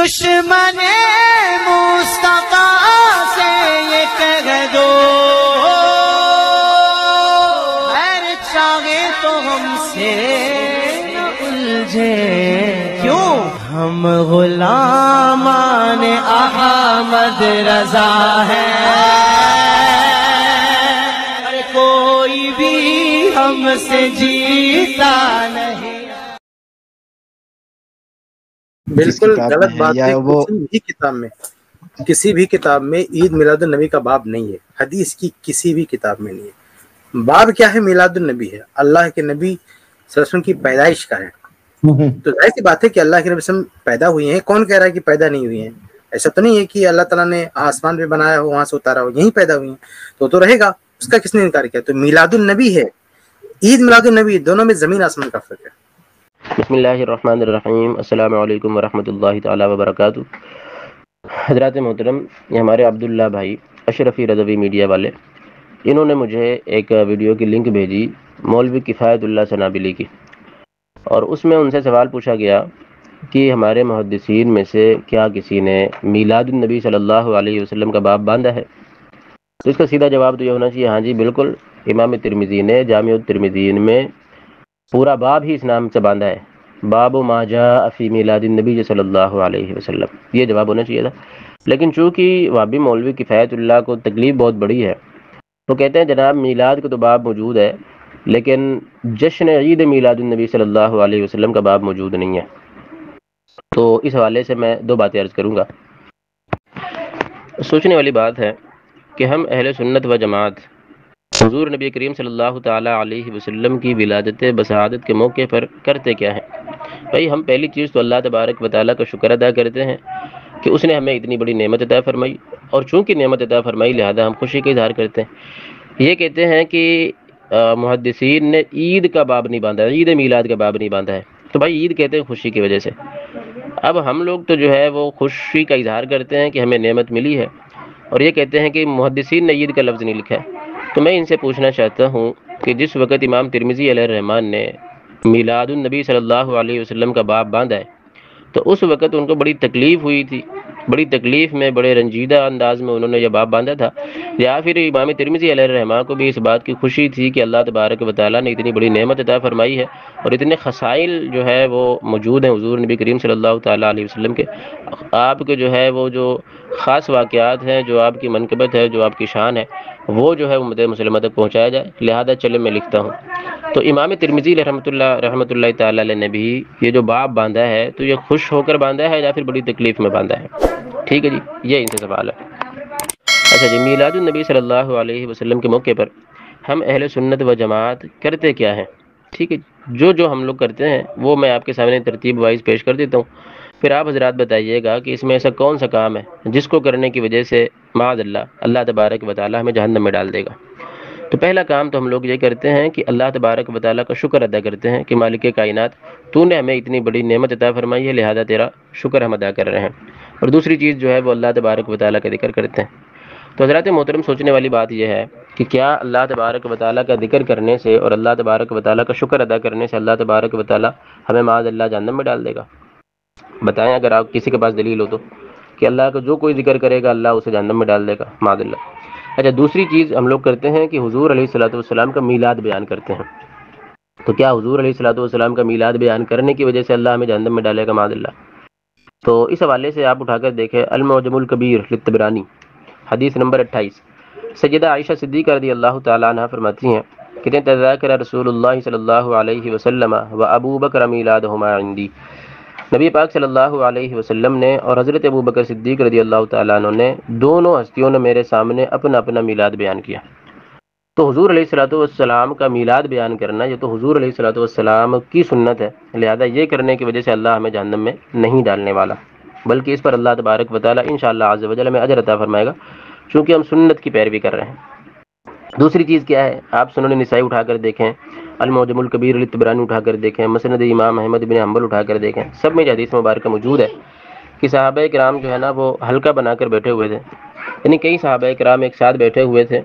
دشمن مصطفیٰ سے یہ کہہ دو خیر چاہے تو ہم سے نہ الجھے، کیوں ہم غلامان احمد رضا ہیں، کوئی بھی ہم سے جیتا نہیں۔ بالکل غلط بات ہے۔ کسی بھی کتاب میں عید میلاد النبی کا باب نہیں ہے، حدیث کی کسی بھی کتاب میں نہیں ہے۔ باب کیا ہے؟ میلاد النبی ہے، اللہ کے نبی صلی اللہ علیہ وسلم کی پیدائش کا ہے۔ تو ظاہر سی بات ہے کہ اللہ کے نبی صلی اللہ علیہ وسلم پیدا ہوئے ہیں۔ کون کہہ رہا ہے کہ پیدا نہیں ہوئی ہیں؟ ایسا تو نہیں ہے کہ اللہ تعالیٰ نے آسمان پہ بنایا ہو، وہاں سے اتارا ہو، یہیں پیدا ہوئی ہیں، تو رہے گا، اس کا کس نے انکار کیا؟ تو میلاد النبی ہے، عید میلاد النبی، دونوں میں زمین آسمان کا فرق ہے۔ بسم اللہ الرحمن الرحیم، السلام علیکم ورحمۃ اللہ تعالی وبرکاتہ۔ حضرات محترم، یہ ہمارے عبداللہ بھائی اشرفی رضوی میڈیا والے، انہوں نے مجھے ایک ویڈیو کی لنک بھیجی مولوی کفایتاللہ سنابلی کی، اور اس میں ان سے سوال پوچھا گیا کہ ہمارے محدثین میں سے کیا کسی نے میلاد النبی صلی اللہ علیہ وسلم کا باب باندھا ہے؟ تو اس کا سیدھا جواب تو یہ ہونا چاہیے ہاں جی بالکل، امام ترمذی نے جامع الترمذین میں پورا باب ہی اس نام سے باندھا ہے، باب ما جاء فی میلاد النبی صلی اللہ علیہ وسلم، یہ جواب ہونا چاہیے تھا۔ لیکن چونکہ وہابی مولوی کفایت اللہ کو تکلیف بہت بڑی ہے، تو کہتے ہیں جناب میلاد کا تو باب موجود ہے، لیکن جشن عید میلاد النبی صلی اللہ علیہ وسلم کا باب موجود نہیں ہے۔ تو اس حوالے سے میں دو باتیں عرض کروں گا۔ سوچنے والی بات ہے کہ ہم اہل سنت و جماعت حضور نبی کریم صلی اللہ تعالیٰ علیہ وسلم کی ولادت بسعادت کے موقع پر کرتے کیا ہیں؟ بھائی ہم پہلی چیز تو اللہ تبارک و تعالیٰ کا شکر ادا کرتے ہیں کہ اس نے ہمیں اتنی بڑی نعمت عطا فرمائی، اور چونکہ نعمت عطا فرمائی لہذا ہم خوشی کا اظہار کرتے ہیں۔ یہ کہتے ہیں کہ محدثین نے عید کا باب نہیں باندھا، عید میلاد کا باب نہیں باندھا ہے، تو بھائی عید کہتے ہیں خوشی کی وجہ سے۔ اب ہم لوگ تو جو ہے وہ خوشی کا اظہار کرتے ہیں کہ ہمیں نعمت ملی ہے، اور یہ کہتے ہیں کہ محدثین نے عید کا لفظ نہیں لکھا ہے۔ تو میں ان سے پوچھنا چاہتا ہوں کہ جس وقت امام ترمذی علیہ الرحمن نے میلاد النبی صلی اللہ علیہ وسلم کا باب باندھا ہے، تو اس وقت ان کو بڑی تکلیف ہوئی تھی، بڑی تکلیف میں بڑے رنجیدہ انداز میں انہوں نے یہ باب باندھا تھا، یا پھر امام ترمذی علیہ الرحمن کو بھی اس بات کی خوشی تھی کہ اللہ تبارک و تعالیٰ نے اتنی بڑی نعمت عطا فرمائی ہے اور اتنے خصائل جو ہے وہ موجود ہیں حضور نبی کریم صلی اللہ تعالیٰ علیہ وسلم کے، آپ کے جو ہے وہ جو خاص واقعات ہیں، جو آپ کی منقبت ہے، جو آپ کی شان ہے، وہ جو ہے امت مسلمہ تک پہنچایا جائے، لہذا چلے میں لکھتا ہوں۔ تو امام ترمذی رحمۃ اللہ تعالیٰ علیہ نے بھی یہ جو باب باندھا ہے تو یہ خوش ہو کر باندھا ہے یا پھر بڑی تکلیف میں باندھا ہے؟ ٹھیک ہے جی، یہ ان سے سوال ہے۔ اچھا جی، میلاد النبی صلی اللہ علیہ وسلم کے موقع پر ہم اہل سنت و جماعت کرتے کیا ہیں؟ ٹھیک ہے، جو ہم لوگ کرتے ہیں وہ میں آپ کے سامنے ترتیب وائز پیش کر دیتا ہوں، پھر آپ حضرات بتائیے گا کہ اس میں ایسا کون سا کام ہے جس کو کرنے کی وجہ سے معاذ اللہ تبارک و تعالیٰ ہمیں جہنم میں ڈال دے گا۔ تو پہلا کام تو ہم لوگ یہ کرتے ہیں کہ اللہ تبارک و تعالیٰ کا شکر ادا کرتے ہیں کہ مالک کائنات تو نے ہمیں اتنی بڑی نعمت عطا فرمائی ہے، لہذا تیرا شکر ہم ادا کر رہے ہیں۔ اور دوسری چیز جو ہے وہ اللہ تبارک و تعالیٰ کا ذکر کرتے ہیں۔ تو حضرات محترم، سوچنے والی بات یہ ہے کہ کیا اللہ تبارک و تعالیٰ کا ذکر کرنے سے اور اللہ تبارک و تعالیٰ کا شکر ادا کرنے سے اللہ تبارک و تعالیٰ ہمیں معاذ اللہ جہنم میں ڈال دے گا؟ بتائیں اگر آپ کسی کے پاس دلیل ہو تو، کہ اللہ کا جو کوئی ذکر کرے گا اللہ اسے جہنم میں ڈال دے گا معاذ اللہ۔ اچھا، دوسری چیز ہم لوگ کرتے ہیں کہ حضور علیہ الصلوۃ کا میلاد بیان کرتے ہیں۔ تو کیا حضور علیہ الصلوۃ کا میلاد بیان کرنے کی وجہ سے اللہ ہمیں جہنم میں ڈالے گا معاذ اللہ؟ تو اس حوالے سے آپ اٹھا کر دیکھیں المعجم الکبیر للطبرانی، حدیث نمبر 28، سیدہ عائشہ صدیقہ رضی اللہ تعالیٰ عنہ فرماتی ہیں کہ تذاکر رسول اللہ صلی اللہ علیہ وسلم و ابو بکر میلادہما عندی، نبی پاک صلی اللہ علیہ وسلم نے اور حضرت ابو بکر صدیق رضی اللہ تعالیٰ عنہ نے، دونوں ہستیوں نے میرے سامنے اپنا اپنا میلاد بیان کیا۔ تو حضور علیہ السلام کا میلاد بیان کرنا یہ تو حضور علیہ السلام کی سنت ہے، لہذا یہ کرنے کی وجہ سے اللہ ہمیں جہنم میں نہیں ڈالنے والا، بلکہ اس پر اللہ تبارک و تعالیٰ انشاءاللہ عز و جل ہمیں اجر عطا فرمائے گا، چونکہ ہم سنت کی پیروی کر رہے ہیں۔ دوسری چیز کیا ہے؟ آپ سنن نسائی اٹھا کر دیکھیں، المعجم الکبیر للطبرانی اٹھا کر دیکھیں، مسند امام احمد بن حنبل اٹھا کر دیکھیں، سب میں حدیث مبارکہ موجود ہے کہ صحابہ کرام جو ہے نا وہ حلقہ بنا کر بیٹھے ہوئے تھے، یعنی کئی صحابہ کرام ایک ساتھ بیٹھے ہوئے تھے،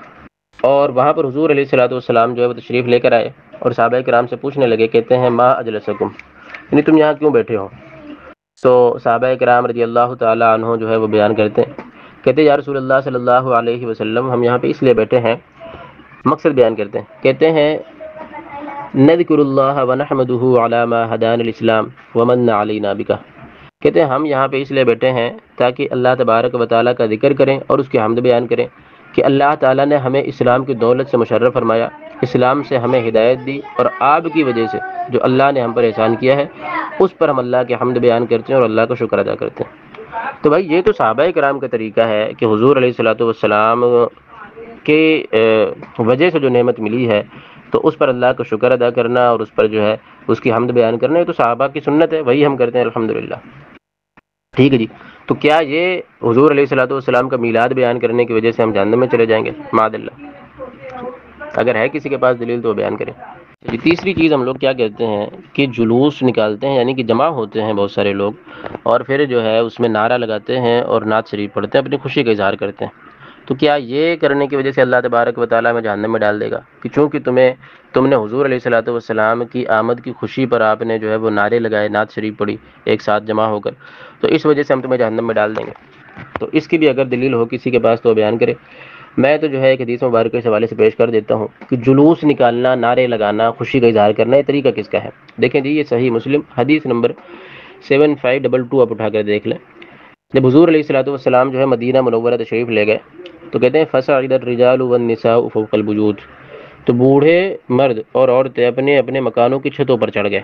اور وہاں پر حضور علیہ السلام جو ہے وہ تشریف لے کر آئے اور صحابہ کرام سے پوچھنے لگے، کہتے ہیں ما اجلسکم، یعنی تم یہاں کیوں بیٹھے ہو؟ تو صحابہ کرام رضی اللہ تعالیٰ عنہ جو ہے وہ بیان کرتے ہیں، کہتے ہیں یا رسول اللہ صلی اللہ علیہ وسلم، ہم یہاں پہ اس لیے بیٹھے ہیں، مقصد بیان کرتے ہیں، کہتے ہیں نذکر اللہ ونحمدہ علی ما ہدانا الاسلام ومن علینا بک، کہتے ہیں ہم یہاں پہ اس لیے بیٹھے ہیں تاکہ اللہ تبارک و تعالیٰ کا ذکر کریں اور اس کی حمد بیان کریں کہ اللہ تعالیٰ نے ہمیں اسلام کی دولت سے مشرف فرمایا، اسلام سے ہمیں ہدایت دی، اور آپ کی وجہ سے جو اللہ نے ہم پر احسان کیا ہے اس پر ہم اللہ کی حمد بیان کرتے ہیں اور اللہ کا شکر ادا کرتے ہیں۔ تو بھائی یہ تو صحابہ کرام کا طریقہ ہے کہ حضور علیہ الصلوۃ والسلام کے وجہ سے جو نعمت ملی ہے تو اس پر اللہ کا شکر ادا کرنا اور اس پر جو ہے اس کی حمد بیان کرنا، یہ تو صحابہ کی سنت ہے، وہی ہم کرتے ہیں الحمدللہ۔ ٹھیک ہے جی، تو کیا یہ حضور علیہ الصلوۃ والسلام کا میلاد بیان کرنے کی وجہ سے ہم جہنم میں چلے جائیں گے؟ معاذ اللہ، اگر ہے کسی کے پاس دلیل تو وہ بیان کریں۔ جی تیسری چیز ہم لوگ کیا کہتے ہیں کہ جلوس نکالتے ہیں، یعنی کہ جمع ہوتے ہیں بہت سارے لوگ اور پھر جو ہے اس میں نعرہ لگاتے ہیں اور نعت شریف پڑھتے ہیں، اپنی خوشی کا اظہار کرتے ہیں۔ تو کیا یہ کرنے کی وجہ سے اللہ تبارک و تعالیٰ میں جہنم میں ڈال دے گا کہ چونکہ تم نے حضور علیہ الصلوۃ والسلام کی آمد کی خوشی پر آپ نے جو ہے وہ نعرے لگائے، نعت شریف پڑھی ایک ساتھ جمع ہو کر، تو اس وجہ سے ہم تمہیں جہنم میں ڈال دیں گے؟ تو اس کی بھی اگر دلیل ہو کسی کے پاس تو بیان کرے۔ میں تو جو ہے ایک حدیث مبارکہ اس حوالے سے پیش کر دیتا ہوں کہ جلوس نکالنا، نعرے لگانا، خوشی کا اظہار کرنا، یہ طریقہ کس کا ہے؟ دیکھیں جی، یہ صحیح مسلم حدیث نمبر 7522 آپ اٹھا کر دیکھ لیں۔ جب حضور علیہ الصلوۃ والسلام جو ہے مدینہ منورہ تشریف لے گئے تو کہتے ہیں فصعد الرجال والنساء فوق البیوت، تو بوڑھے مرد اور عورتیں اپنے اپنے مکانوں کی چھتوں پر چڑھ گئے،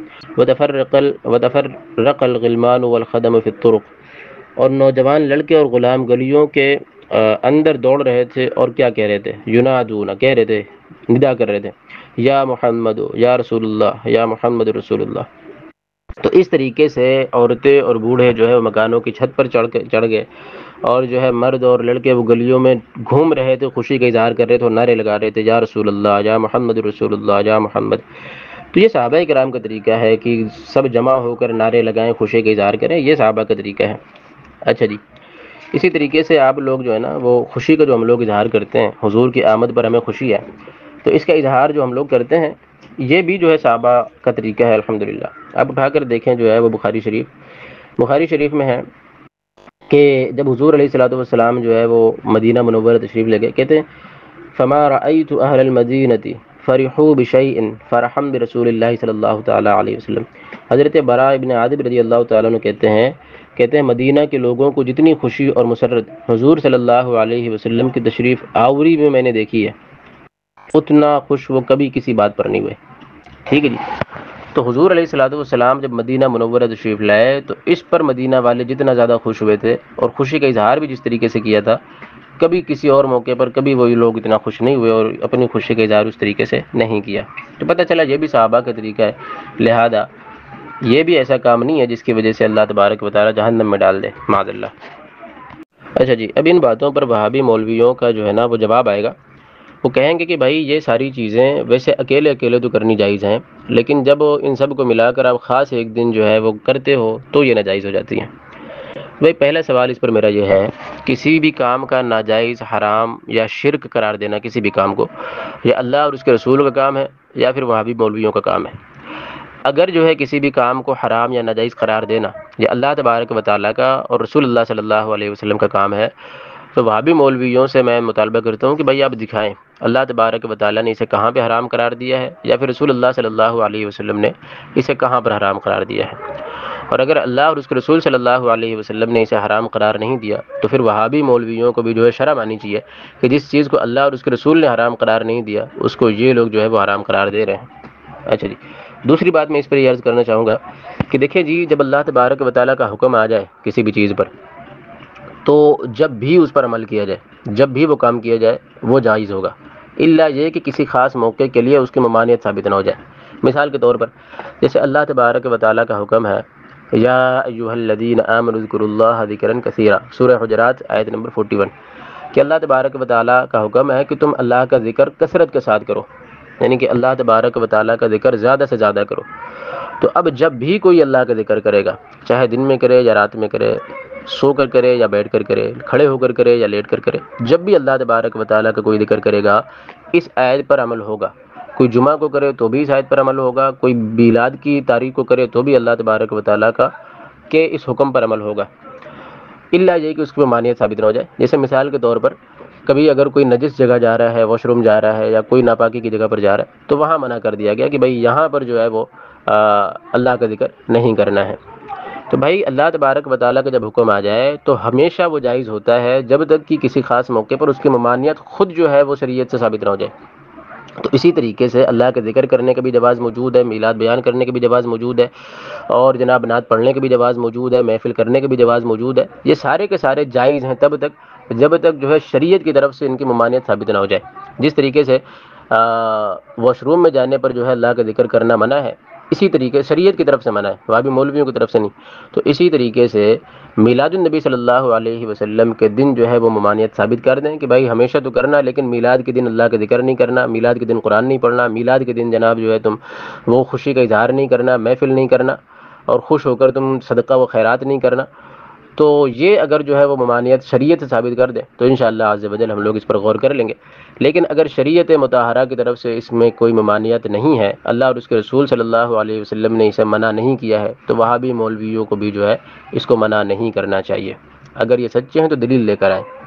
وتفرق الغلمان والخدم فی الطرق، اور نوجوان لڑکے اور غلام گلیوں کے اندر دوڑ رہے تھے اور کیا کہہ رہے تھے؟ ینادون، کہہ رہے تھے، ندا کر رہے تھے، یا محمد یا رسول اللہ، یا محمد رسول اللہ۔ تو اس طریقے سے عورتیں اور بوڑھے جو ہے وہ مکانوں کی چھت پر چڑھ گئے، اور جو ہے مرد اور لڑکے وہ گلیوں میں گھوم رہے تھے، خوشی کا اظہار کر رہے تھے اور نعرے لگا رہے تھے یا رسول اللہ، یا محمد رسول اللہ، یا محمد۔ تو یہ صحابہ کرام کا طریقہ ہے کہ سب جمع ہو کر نعرے لگائیں، خوشی کا اظہار کریں، یہ صحابہ کا طریقہ ہے۔ اچھا جی، اسی طریقے سے آپ لوگ جو ہے نا وہ خوشی کا جو ہم لوگ اظہار کرتے ہیں، حضور کی آمد پر ہمیں خوشی ہے، تو اس کا اظہار جو ہم لوگ کرتے ہیں یہ بھی جو ہے صحابہ کا طریقہ ہے الحمدللہ۔ آپ اٹھا کر دیکھیں جو ہے وہ بخاری شریف میں ہے کہ جب حضور علیہ الصلوۃ والسلام جو ہے وہ مدینہ منورہ تشریف لے گئے، کہتے ہیں فما رأیت اہل المدینۃ فرحوا بشیء فرحا برسول اللہ صلی اللہ تعالی علیہ وسلم۔ حضرت براء ابن عازب رضی اللہ تعالیٰ عنہ کہتے ہیں مدینہ کے لوگوں کو جتنی خوشی اور مسرت حضور صلی اللہ علیہ وسلم کی تشریف آوری میں نے دیکھی ہے، اتنا خوش وہ کبھی کسی بات پر نہیں ہوئے۔ ٹھیک ہے جی، تو حضور علیہ الصلوۃ والسلام جب مدینہ منورہ تشریف لائے تو اس پر مدینہ والے جتنا زیادہ خوش ہوئے تھے اور خوشی کا اظہار بھی جس طریقے سے کیا تھا، کبھی کسی اور موقع پر کبھی وہی لوگ اتنا خوش نہیں ہوئے اور اپنی خوشی کا اظہار اس طریقے سے نہیں کیا۔ تو پتہ چلا یہ بھی صحابہ کا طریقہ ہے، لہذا یہ بھی ایسا کام نہیں ہے جس کی وجہ سے اللہ تبارک و تعالی جہنم میں ڈال دے، معاذ اللہ۔ اچھا جی، اب ان باتوں پر وہابی مولویوں کا جو ہے نا وہ جواب آئے گا، وہ کہیں گے کہ بھائی یہ ساری چیزیں ویسے اکیلے تو کرنی جائز ہیں، لیکن جب ان سب کو ملا کر آپ خاص ایک دن جو ہے وہ کرتے ہو تو یہ ناجائز ہو جاتی ہیں۔ بھائی پہلا سوال اس پر میرا یہ ہے، کسی بھی کام کا ناجائز، حرام یا شرک قرار دینا کسی بھی کام کو، یا اللہ اور اس کے رسول کا کام ہے یا پھر وہابی مولویوں کا کام ہے؟ اگر جو ہے کسی بھی کام کو حرام یا ناجائز قرار دینا یہ اللہ تبارک و تعالیٰ کا اور رسول اللہ صلی اللہ علیہ وسلم کا کام ہے، تو وہابی مولویوں سے میں مطالبہ کرتا ہوں کہ بھائی آپ دکھائیں اللہ تبارک و تعالیٰ نے اسے کہاں پہ حرام قرار دیا ہے، یا پھر رسول اللہ صلی اللہ علیہ وسلم نے اسے کہاں پر حرام قرار دیا ہے۔ اور اگر اللہ اور اس کے رسول صلی اللہ علیہ وسلم نے اسے حرام قرار نہیں دیا تو پھر وہابی مولویوں کو بھی جو ہے شرم آنی چاہیے کہ جس چیز کو اللہ اور اس کے رسول نے حرام قرار نہیں دیا اس کو یہ لوگ جو ہے وہ حرام قرار دے رہے ہیں۔ اچھا جی، دوسری بات میں اس پر یہ عرض کرنا چاہوں گا کہ دیکھیں جی، جب اللہ تبارک و تعالیٰ کا حکم آ جائے کسی بھی چیز پر تو جب بھی اس پر عمل کیا جائے، جب بھی وہ کام کیا جائے وہ جائز ہوگا، الا یہ کہ کسی خاص موقع کے لیے اس کی ممانعت ثابت نہ ہو جائے۔ مثال کے طور پر جیسے اللہ تبارک و تعالیٰ کا حکم ہے یا ایھا الذین آمنوا اذکروا اللہ ذکرا کثیرا، سورہ حجرات آیت نمبر 41، کہ اللہ تبارک و تعالیٰ کا حکم ہے کہ تم اللہ کا ذکر کثرت کے ساتھ کرو، یعنی کہ اللہ تبارک و تعالیٰ کا ذکر زیادہ سے زیادہ کرو۔ تو اب جب بھی کوئی اللہ کا ذکر کرے گا، چاہے دن میں کرے یا رات میں کرے، سو کر کرے یا بیٹھ کر کرے، کھڑے ہو کر کرے یا لیٹ کر کرے، جب بھی اللہ تبارک و تعالیٰ کا کوئی ذکر کرے گا اس آیت پر عمل ہوگا۔ کوئی جمعہ کو کرے تو بھی اس آیت پر عمل ہوگا، کوئی میلاد کی تاریخ کو کرے تو بھی اللہ تبارک و تعالیٰ کا کہ اس حکم پر عمل ہوگا، الا یہ کہ اس کی ممانعت ثابت نہ ہو جائے۔ جیسے مثال کے طور پر کبھی اگر کوئی نجس جگہ جا رہا ہے، واش روم جا رہا ہے یا کوئی ناپاکی کی جگہ پر جا رہا ہے، تو وہاں منع کر دیا گیا کہ بھائی یہاں پر جو ہے وہ اللہ کا ذکر نہیں کرنا ہے۔ تو بھائی اللہ تبارک و تعالیٰ کا جب حکم آ جائے تو ہمیشہ وہ جائز ہوتا ہے جب تک کہ کسی خاص موقع پر اس کی ممانعت خود جو ہے وہ شریعت سے ثابت نہ ہو جائے۔ تو اسی طریقے سے اللہ کا ذکر کرنے کا بھی جواز موجود ہے، میلاد بیان کرنے کا بھی جواز موجود ہے، اور جناب نعت پڑھنے کا بھی جواز موجود ہے، محفل کرنے کا بھی جواز موجود ہے۔ یہ سارے کے سارے جائز ہیں تب تک جب تک جو ہے شریعت کی طرف سے ان کی ممانعت ثابت نہ ہو جائے۔ جس طریقے سے واش روم میں جانے پر جو ہے اللہ کا ذکر کرنا منع ہے، اسی طریقے شریعت کی طرف سے منع ہے، وہابی مولویوں کی طرف سے نہیں۔ تو اسی طریقے سے میلاد النبی صلی اللہ علیہ وسلم کے دن جو ہے وہ ممانعت ثابت کر دیں کہ بھائی ہمیشہ تو کرنا، لیکن میلاد کے دن اللہ کا ذکر نہیں کرنا، میلاد کے دن قرآن نہیں پڑھنا، میلاد کے دن جناب جو ہے تم وہ خوشی کا اظہار نہیں کرنا، محفل نہیں کرنا، اور خوش ہو کر تم صدقہ و خیرات نہیں کرنا۔ تو یہ اگر جو ہے وہ ممانعت شریعت سے ثابت کر دے تو انشاءاللہ عز و جل ہم لوگ اس پر غور کر لیں گے۔ لیکن اگر شریعت مطہرہ کی طرف سے اس میں کوئی ممانعت نہیں ہے، اللہ اور اس کے رسول صلی اللہ علیہ وسلم نے اسے منع نہیں کیا ہے، تو وہابی مولویوں کو بھی جو ہے اس کو منع نہیں کرنا چاہیے۔ اگر یہ سچے ہیں تو دلیل لے کر آئیں۔